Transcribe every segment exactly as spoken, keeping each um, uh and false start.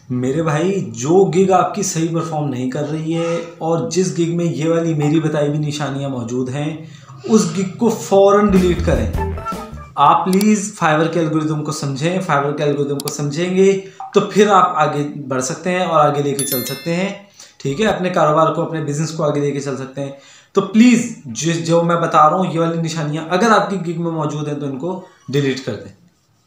मेरे भाई, जो गिग आपकी सही परफॉर्म नहीं कर रही है और जिस गिग में ये वाली मेरी बताई हुई निशानियां मौजूद हैं, उस गिग को फ़ौरन डिलीट करें। आप प्लीज़ फाइवर के एल्गोरिदम को समझें। फाइवर के एल्गोरिदम को समझेंगे तो फिर आप आगे बढ़ सकते हैं और आगे लेके चल सकते हैं। ठीक है, अपने कारोबार को, अपने बिजनेस को आगे लेके चल सकते हैं। तो प्लीज़ जिस जो मैं बता रहा हूँ, ये वाली निशानियाँ अगर आपकी गिग में मौजूद हैं तो इनको डिलीट कर दें।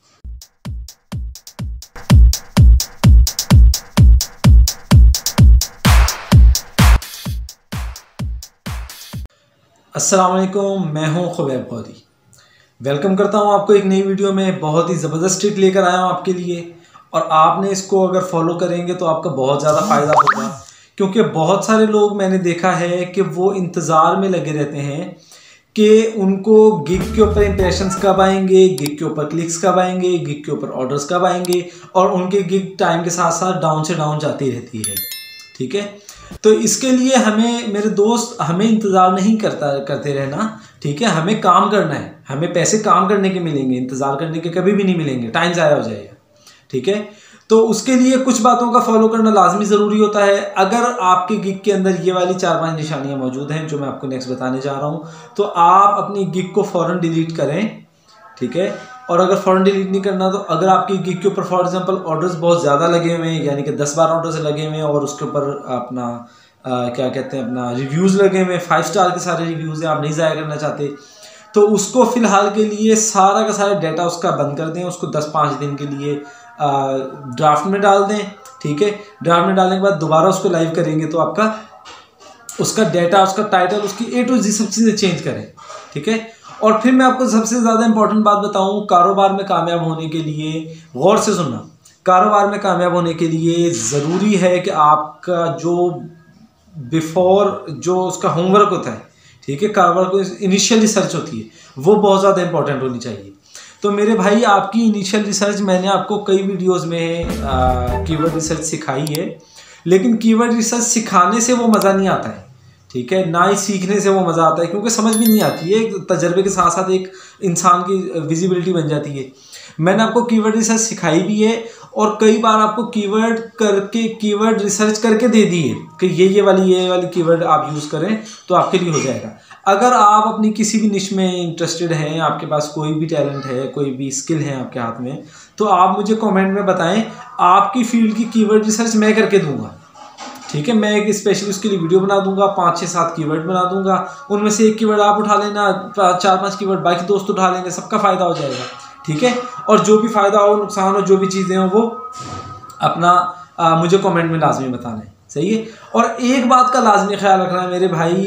अस्सलाम वालेकुम, मैं हूं खुबैब गौरी। वेलकम करता हूं आपको एक नई वीडियो में। बहुत ही ज़बरदस्त ट्रिक लेकर आया हूं आपके लिए, और आपने इसको अगर फॉलो करेंगे तो आपका बहुत ज़्यादा फ़ायदा होगा। क्योंकि बहुत सारे लोग मैंने देखा है कि वो इंतज़ार में लगे रहते हैं कि उनको गिग के ऊपर इंप्रेशंस कब आएंगे, गिग के ऊपर क्लिक्स कब आएंगे, गिग के ऊपर ऑर्डर्स कब आएंगे, और उनके गिग टाइम के साथ साथ डाउन से डाउन जाती रहती है। ठीक है, तो इसके लिए हमें, मेरे दोस्त, हमें इंतज़ार नहीं करता करते रहना। ठीक है, हमें काम करना है। हमें पैसे काम करने के मिलेंगे, इंतज़ार करने के कभी भी नहीं मिलेंगे, टाइम ज़ाया हो जाएगा। ठीक है, तो उसके लिए कुछ बातों का फॉलो करना लाजमी ज़रूरी होता है। अगर आपके गिग के अंदर ये वाली चार पांच निशानियां मौजूद हैं जो मैं आपको नेक्स्ट बताने जा रहा हूँ, तो आप अपनी गिग को फ़ौरन डिलीट करें। ठीक है, और अगर फ़ौरन डिलीट नहीं करना तो अगर आपकी गिग के ऊपर फॉर एग्जांपल ऑर्डर्स बहुत ज़्यादा लगे हुए हैं, यानी कि दस बारह ऑर्डर्स लगे हुए हैं, और उसके ऊपर अपना आ, क्या कहते हैं अपना रिव्यूज़ लगे हुए हैं, फाइव स्टार के सारे रिव्यूज़ हैं, आप नहीं ज़ाया करना चाहते, तो उसको फ़िलहाल के लिए सारा का सारा डाटा उसका बंद कर दें। उसको दस पाँच दिन के लिए ड्राफ्ट में डाल दें। ठीक है, ड्राफ्ट में डालने के बाद दोबारा उसको लाइव करेंगे तो आपका उसका डाटा, उसका टाइटल, उसकी ए टू जी सब चीज़ें चेंज करें। ठीक है, और फिर मैं आपको सबसे ज़्यादा इंपॉर्टेंट बात बताऊं, कारोबार में कामयाब होने के लिए गौर से सुनना। कारोबार में कामयाब होने के लिए ज़रूरी है कि आपका जो बिफोर जो उसका होमवर्क होता है, ठीक है, कारोबार को इनिशियल रिसर्च होती है, वो बहुत ज़्यादा इंपॉर्टेंट होनी चाहिए। तो मेरे भाई, आपकी इनिशियल रिसर्च मैंने आपको कई वीडियोज़ में कीवर्ड रिसर्च सिखाई है, लेकिन कीवर्ड रिसर्च सिखाने से वो मज़ा नहीं आता है। ठीक है, ना ही सीखने से वो मज़ा आता है, क्योंकि समझ भी नहीं आती है। तजर्बे के साथ साथ एक इंसान की विजिबिलिटी बन जाती है। मैंने आपको कीवर्ड रिसर्च सिखाई भी है, और कई बार आपको कीवर्ड करके कीवर्ड रिसर्च करके दे दी है कि ये ये वाली ये वाली कीवर्ड आप यूज़ करें तो आपके लिए हो जाएगा। अगर आप अपनी किसी भी निश में इंटरेस्टेड हैं, आपके पास कोई भी टैलेंट है, कोई भी स्किल है आपके हाथ में, तो आप मुझे कमेंट में बताएं। आपकी फील्ड की कीवर्ड रिसर्च मैं करके दूंगा। ठीक है, मैं एक स्पेशली उसके लिए वीडियो बना दूंगा, पाँच छः सात कीवर्ड बना दूंगा, उनमें से एक कीवर्ड आप उठा लेना, चार पांच कीवर्ड बाकी दोस्त उठा लेंगे, सबका फ़ायदा हो जाएगा। ठीक है, और जो भी फ़ायदा हो, नुकसान हो, जो भी चीज़ें हो, वो अपना आ, मुझे कमेंट में लाजमी बताना है। सही है, और एक बात का लाजमी ख्याल रखना है मेरे भाई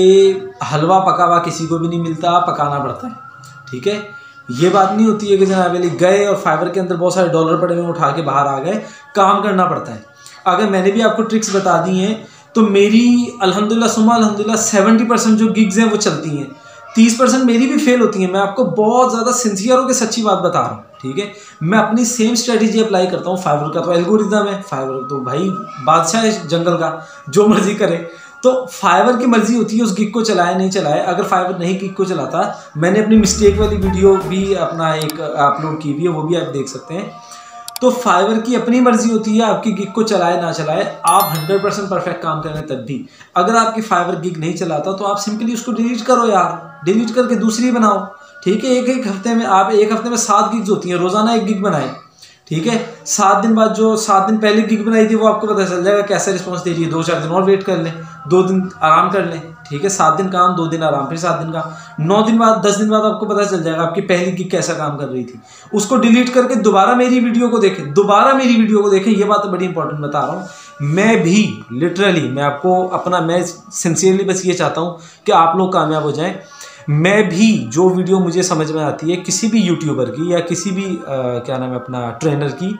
कि हलवा पका हुआ किसी को भी नहीं मिलता, पकाना पड़ता है। ठीक है, ये बात नहीं होती है कि जनाब अली गए और फाइवर के अंदर बहुत सारे डॉलर पड़े हुए उठा के बाहर आ गए। काम करना पड़ता है। अगर मैंने भी आपको ट्रिक्स बता दी हैं तो मेरी अल्हम्दुलिल्लाह सुम्मा अल्हम्दुलिल्लाह सेवेंटी परसेंट जो गिग्स हैं वो चलती हैं, तीस परसेंट मेरी भी फेल होती हैं। मैं आपको बहुत ज़्यादा सिंसियर होकर सच्ची बात बता रहा हूँ। ठीक है, मैं अपनी सेम स्ट्रेटजी अप्लाई करता हूँ। फाइवर का तो एल्गोरिदम है, फाइवर तो भाई बादशाह है जंगल का, जो मर्जी करे। तो फाइवर की मर्जी होती है उस गिग को चलाए नहीं चलाए। अगर फाइवर नहीं गिग को चलाता, मैंने अपनी मिस्टेक वाली वीडियो भी अपना एक अपलोड की हुई है, वो भी आप देख सकते हैं। तो फाइवर की अपनी मर्जी होती है आपकी गिग को चलाए ना चलाए। आप हंड्रेड परसेंट परफेक्ट काम करें तब भी, अगर आपकी फाइवर गिग नहीं चलाता तो आप सिंपली उसको डिलीट करो यार, डिलीट करके दूसरी बनाओ। ठीक है, एक एक हफ्ते में आप एक हफ्ते में सात गिग्स होती हैं, रोजाना एक गिग बनाएं। ठीक है, सात दिन बाद जो सात दिन पहले गिग बनाई थी वो आपको पता चल जाएगा कैसा रिस्पॉन्स दे रही है। दो चार दिन और वेट कर लें, दो दिन आराम कर लें। ठीक है, सात दिन काम, दो दिन आराम, फिर सात दिन का, नौ दिन बाद, दस दिन बाद आपको पता चल जाएगा आपकी पहली गिग कैसा काम कर रही थी। उसको डिलीट करके दोबारा मेरी वीडियो को देखें, दोबारा मेरी वीडियो को देखें। ये बात बड़ी इंपॉर्टेंट बता रहा हूँ। मैं भी लिटरली, मैं आपको अपना, मैं सिंसियरली बस ये चाहता हूँ कि आप लोग कामयाब हो जाएं। मैं भी जो वीडियो मुझे समझ में आती है किसी भी यूट्यूबर की या किसी भी आ, क्या नाम है अपना ट्रेनर की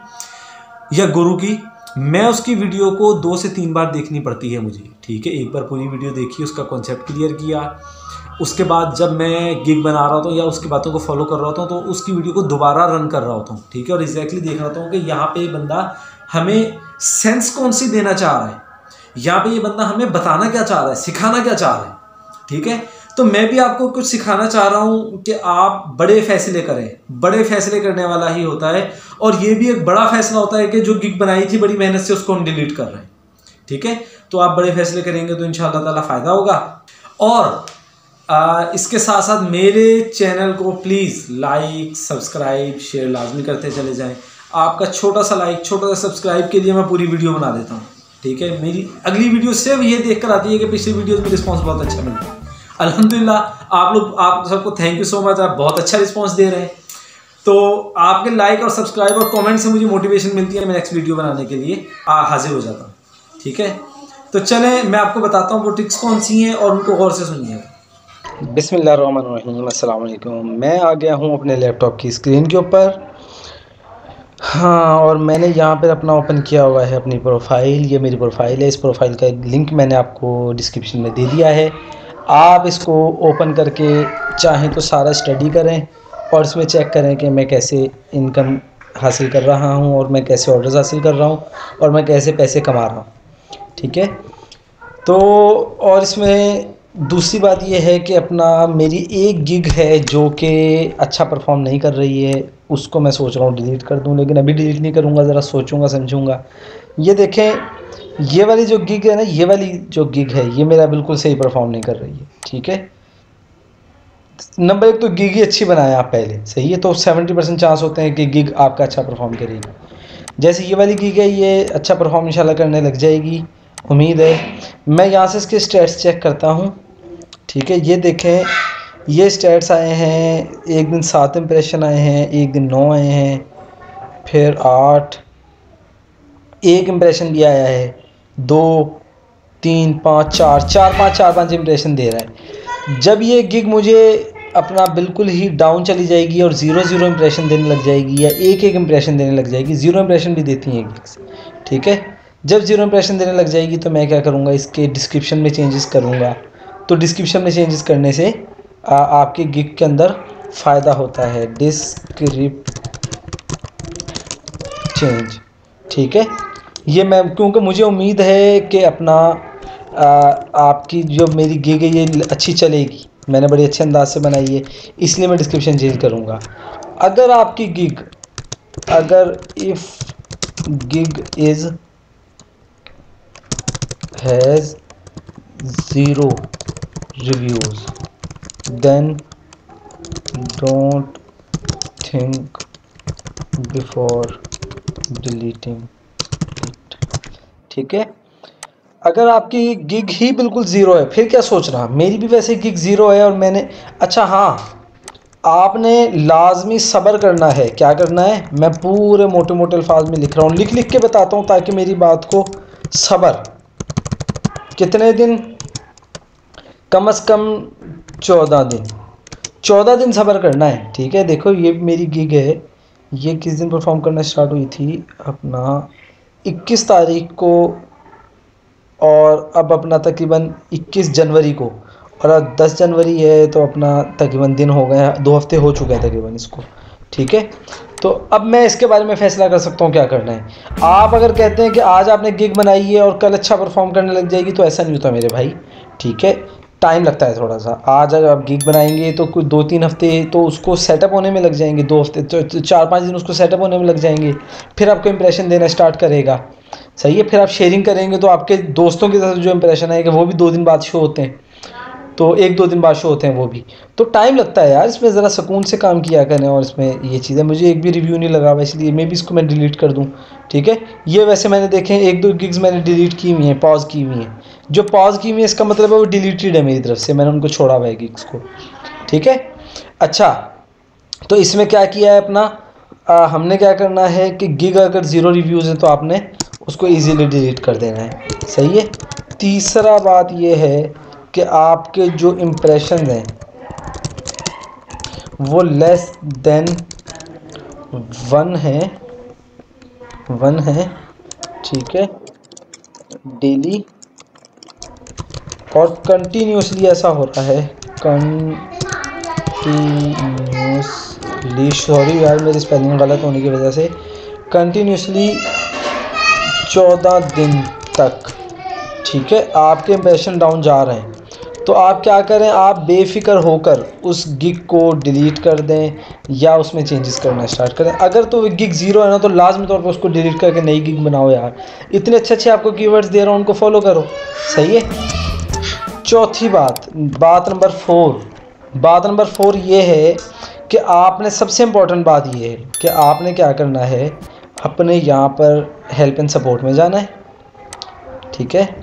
या गुरु की, मैं उसकी वीडियो को दो से तीन बार देखनी पड़ती है मुझे। ठीक है, एक बार पूरी वीडियो देखी, उसका कॉन्सेप्ट क्लियर किया, उसके बाद जब मैं गिग बना रहा हूँ या उसकी बातों को फॉलो कर रहा होता हूँ तो उसकी वीडियो को दोबारा रन कर रहा होता हूँ। ठीक है, और एग्जैक्टली देख रहा हूँ कि यहाँ पे ये बंदा हमें सेंस कौन सी देना चाह रहा है, यहाँ पे ये बंदा हमें बताना क्या चाह रहा है, सिखाना क्या चाह रहा है। ठीक है, तो मैं भी आपको कुछ सिखाना चाह रहा हूँ कि आप बड़े फैसले करें। बड़े फैसले करने वाला ही होता है, और ये भी एक बड़ा फैसला होता है कि जो गिग बनाई थी बड़ी मेहनत से, उसको हम डिलीट कर रहे हैं। ठीक है, तो आप बड़े फैसले करेंगे तो इंशाअल्लाह ताला फ़ायदा होगा। और आ, इसके साथ साथ मेरे चैनल को प्लीज़ लाइक, सब्सक्राइब, शेयर लाजमी करते चले जाएं। आपका छोटा सा लाइक, छोटा सा सब्सक्राइब के लिए मैं पूरी वीडियो बना देता हूँ। ठीक है, मेरी अगली वीडियो सिर्फ ये देख कर आती है कि पिछली वीडियो में रिस्पॉन्स बहुत अच्छा मिलता है। अल्हम्दुलिल्लाह, आप लोग, आप सबको थैंक यू सो मच, आप बहुत अच्छा रिस्पॉन्स दे रहे हैं। तो आपके लाइक और सब्सक्राइब और कमेंट से मुझे मोटिवेशन मिलती है, मैं नेक्स्ट वीडियो बनाने के लिए हाजिर हो जाता हूँ। ठीक है, तो चलें मैं आपको बताता हूँ वो ट्रिक्स कौन सी हैं और उनको गौर से सुनिए। बिस्मिल्लाहिर्रहमानिर्रहीम, अस्सलाम वालेकुम। मैं आ गया हूँ अपने लैपटॉप की स्क्रीन के ऊपर। हाँ, और मैंने यहाँ पर अपना ओपन किया हुआ है अपनी प्रोफाइल। ये मेरी प्रोफाइल है। इस प्रोफाइल का लिंक मैंने आपको डिस्क्रिप्शन में दे दिया है। आप इसको ओपन करके चाहें तो सारा स्टडी करें और इसमें चेक करें कि मैं कैसे इनकम हासिल कर रहा हूँ और मैं कैसे ऑर्डर्स हासिल कर रहा हूँ और मैं कैसे पैसे कमा रहा हूँ। ठीक है, तो और इसमें दूसरी बात यह है कि अपना मेरी एक गिग है जो कि अच्छा परफॉर्म नहीं कर रही है, उसको मैं सोच रहा हूँ डिलीट कर दूँ, लेकिन अभी डिलीट नहीं करूँगा, ज़रा सोचूंगा समझूंगा। ये देखें, ये वाली जो गिग है ना, ये वाली जो गिग है ये मेरा बिल्कुल सही परफॉर्म नहीं कर रही है। ठीक है, नंबर एक तो गिग ही अच्छी बनाया आप पहले, सही है, तो सेवेंटी परसेंट चांस होते हैं कि गिग आपका अच्छा परफॉर्म करेगी। जैसे ये वाली गिग है, ये अच्छा परफॉर्म इंशाल्लाह करने लग जाएगी, उम्मीद है। मैं यहाँ से इसके स्टैट्स चेक करता हूँ। ठीक है, ये देखें, ये स्टैट्स आए हैं, एक दिन सात इंप्रेशन आए हैं, एक दिन नौ आए हैं, फिर आठ, एक इम्प्रेशन भी आया है, दो, तीन, पाँच, चार चार पाँच चार पाँच इम्प्रेशन दे रहा है। जब ये गिग मुझे अपना बिल्कुल ही डाउन चली जाएगी और ज़ीरो ज़ीरो इम्प्रेशन देने लग जाएगी या एक एक इम्प्रेशन देने लग जाएगी, ज़ीरो इम्प्रेशन भी देती हैं गिग्स। ठीक है, जब ज़ीरो इम्प्रेशन देने लग जाएगी तो मैं क्या करूँगा, इसके डिस्क्रिप्शन में चेंजेस करूँगा। तो डिस्क्रिप्शन में चेंजेस करने से आ, आपके गिग के अंदर फ़ायदा होता है। डिस्क्रिप चेंज, ठीक है, ये मैं, क्योंकि मुझे उम्मीद है कि अपना आ, आपकी जो मेरी गिग है ये अच्छी चलेगी, मैंने बड़े अच्छे अंदाज से बनाई है, इसलिए मैं डिस्क्रिप्शन चेंज करूँगा। अगर आपकी गिग, अगर if gig is has zero reviews then don't think before deleting it. ठीक है, अगर आपकी गिग ही बिल्कुल ज़ीरो है फिर क्या सोचना, मेरी भी वैसे गिग ज़ीरो है और मैंने, अच्छा हाँ, आपने लाजमी सब्र करना है। क्या करना है, मैं पूरे मोटे मोटे अल्फाज में लिख रहा हूँ, लिख लिख के बताता हूँ ताकि मेरी बात को सब्र, कितने दिन, कम अज़ कम चौदह दिन, चौदह दिन सब्र करना है। ठीक है, देखो ये मेरी गिग है, ये किस दिन परफॉर्म करना स्टार्ट हुई थी, अपना इक्कीस तारीख को, और अब अपना तकरीबन इक्कीस जनवरी को, और अब दस जनवरी है तो अपना तकरीबन दिन हो गए, दो हफ्ते हो चुके हैं तकरीबन इसको। ठीक है, तो अब मैं इसके बारे में फ़ैसला कर सकता हूँ क्या करना है। आप अगर कहते हैं कि आज आपने गिग बनाई है और कल अच्छा परफॉर्म करने लग जाएगी, तो ऐसा नहीं होता मेरे भाई। ठीक है, टाइम लगता है थोड़ा सा। आज अगर आप गिग बनाएंगे तो कुछ दो तीन हफ्ते तो उसको सेटअप होने में लग जाएंगे, दो हफ्ते तो चार पाँच दिन उसको सेटअप होने में लग जाएंगे, फिर आपको इंप्रेशन देना स्टार्ट करेगा, सही है। फिर आप शेयरिंग करेंगे तो आपके दोस्तों के साथ जो इंप्रेशन आएगा वो भी दो दिन बाद शो होते हैं, तो एक दो दिन बाद शो होते हैं वो भी, तो टाइम लगता है यार। इसमें ज़रा सुकून से काम किया करें, और इसमें ये चीज़ें, मुझे एक भी रिव्यू नहीं लगा हुआ, इसलिए मैं भी इसको मैं डिलीट कर दूँ। ठीक है, ये वैसे मैंने देखे एक दो गिग्स मैंने डिलीट की हुई हैं, पॉज की हुई हैं, जो पॉज की हुई है इसका मतलब है वो डिलीटेड है मेरी तरफ से, मैंने उनको छोड़ा हुआ है गिग्स को। ठीक है, अच्छा, तो इसमें क्या किया है अपना, आ, हमने क्या करना है कि गिग अगर ज़ीरो रिव्यूज़ है तो आपने उसको इजीली डिलीट कर देना है, सही है। तीसरा बात ये है कि आपके जो इम्प्रेशन हैं वो लेस देन वन है, वन है, ठीक है, डेली, और कंटिन्यूसली ऐसा हो रहा है, कंटिन्यूसली, सॉरी यार मेरी स्पेलिंग गलत होने की वजह से, कंटिन्यूसली चौदह दिन तक, ठीक है, आपके इम्प्रेशन डाउन जा रहे हैं। तो आप क्या करें, आप बेफिक्र होकर उस गिग को डिलीट कर दें या उसमें चेंजेस करना स्टार्ट करें। अगर तो गिग ज़ीरो है ना तो लाजमी तौर पर उसको डिलीट करके नई गिग बनाओ यार। इतने अच्छे अच्छे आपको कीवर्ड्स दे रहा हूँ, उनको फॉलो करो। सही है। चौथी बात, बात नंबर फोर बात नंबर फोर ये है कि आपने, सबसे इम्पोर्टेंट बात ये है कि आपने क्या करना है, अपने यहाँ पर हेल्प एंड सपोर्ट में जाना है। ठीक है।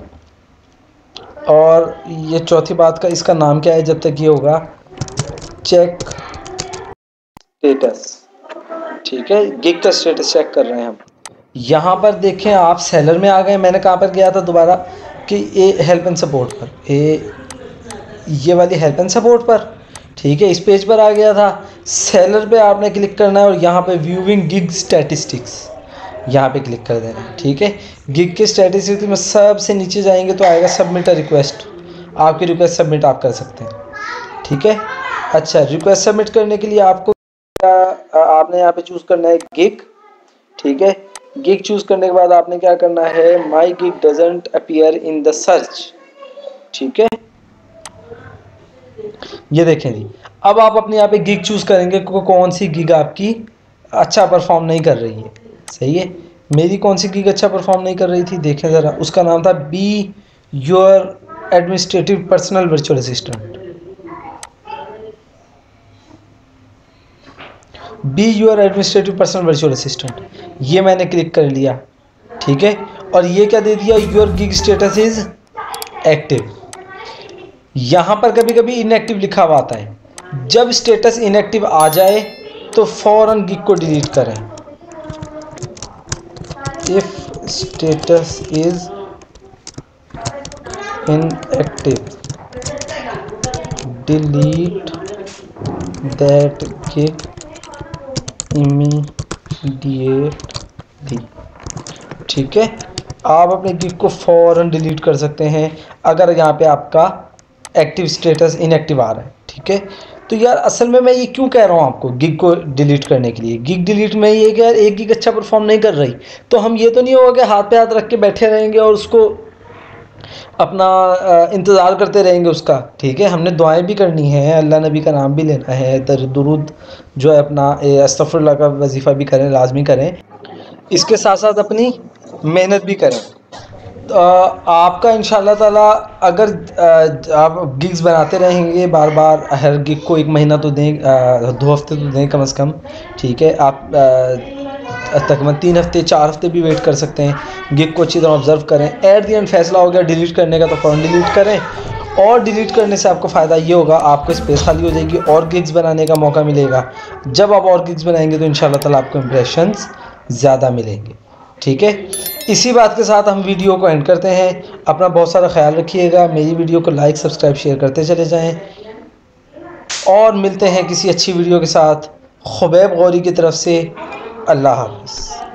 और ये चौथी बात का, इसका नाम क्या है जब तक ये होगा, चेक स्टेटस। ठीक है, गिग का स्टेटस चेक कर रहे हैं हम। यहाँ पर देखें आप सेलर में आ गए। मैंने कहाँ पर गया था दोबारा कि ए हेल्प एंड सपोर्ट पर, ए ये वाली हेल्प एंड सपोर्ट पर। ठीक है, इस पेज पर आ गया था। सेलर पे आपने क्लिक करना है और यहाँ पे व्यूइंग गिग स्टैटिस्टिक्स, यहाँ पे क्लिक कर देना है। ठीक है, गिग के स्टैटिस्टिक्स में सबसे नीचे जाएंगे तो आएगा सबमिट अ रिक्वेस्ट। आपकी रिक्वेस्ट सबमिट आप कर सकते हैं। ठीक है। अच्छा, रिक्वेस्ट सबमिट करने के लिए आपको आपने यहाँ पे चूज़ करना है गिग। ठीक है, गिग चूज़ करने के बाद आपने क्या करना है, my gig doesn't appear in the search. ठीक है, ये देखें जी। अब आप अपने यहाँ पे गिग चूज़ करेंगे को कौन सी गिग आपकी अच्छा परफॉर्म नहीं कर रही है। सही है, मेरी कौन सी गिग अच्छा परफॉर्म नहीं कर रही थी, देखें ज़रा। उसका नाम था be your administrative personal virtual assistant. Be your administrative personal virtual assistant, ये मैंने क्लिक कर लिया। ठीक है, और ये क्या दे दिया, your gig status is active. यहाँ पर कभी कभी इनएक्टिव लिखा हुआ आता है। जब स्टेटस इनएक्टिव आ जाए तो फौरन गिग को डिलीट करें। If status is inactive delete that gig immediately. ठीक है, आप अपने गिग को फौरन डिलीट कर सकते हैं अगर यहाँ पे आपका एक्टिव स्टेटस इनएक्टिव आ रहा है। ठीक है, तो यार असल में मैं ये क्यों कह रहा हूँ आपको गिग को डिलीट करने के लिए। गिग डिलीट में ये कि यार एक गिग अच्छा परफॉर्म नहीं कर रही तो हम ये तो नहीं होगा कि हाथ पे हाथ रख के बैठे रहेंगे और उसको अपना इंतज़ार करते रहेंगे उसका। ठीक है, हमने दुआएं भी करनी है, अल्लाह नबी का नाम भी लेना है, दुरूद जो है अपना अस्तगफिरुल्लाह का वजीफ़ा भी करें, लाजमी करें। इसके साथ साथ अपनी मेहनत भी करें। तो आपका इंशाल्लाह ताला अगर आप गिग्स बनाते रहेंगे बार बार, हर गिग को एक महीना तो दें, दो हफ्ते तो दें कम से कम। ठीक है, आप तकरीबन तीन हफ्ते चार हफ्ते भी वेट कर सकते हैं। गिग को अच्छी तरह ऑब्जर्व करें। एट दी एंड फैसला हो गया डिलीट करने का तो फ़ौरन डिलीट करें। और डिलीट करने से आपको फ़ायदा ये होगा, आपको स्पेस खाली हो जाएगी और गिग्स बनाने का मौका मिलेगा। जब आप और गिग्स बनाएंगे तो इंशाल्लाह ताला आपको इम्प्रेशंस ज़्यादा मिलेंगे। ठीक है, इसी बात के साथ हम वीडियो को एंड करते हैं। अपना बहुत सारा ख्याल रखिएगा। मेरी वीडियो को लाइक सब्सक्राइब शेयर करते चले जाएं और मिलते हैं किसी अच्छी वीडियो के साथ। खुबैब गौरी की तरफ से अल्लाह हाफ़िज़।